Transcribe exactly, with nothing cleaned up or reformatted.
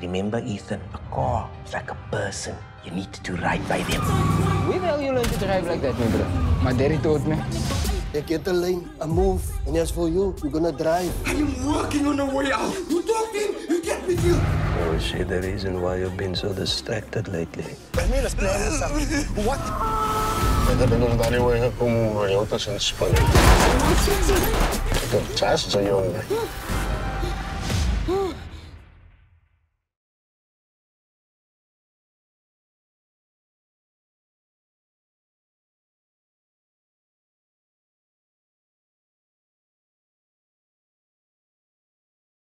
Remember, Ethan, a car is like a person. You need to do right by them. Where the hell you learn to drive like that, my bro? My daddy taught me. They get the lane, a move, and as for you, you're gonna drive. I'm working on the way out. You talk to him, you get with you. Oh, is she the reason why you've been so distracted lately? What? Pwede ba nung dali-way kung ayaw to sa Espanya? Ito, chas sa iyo.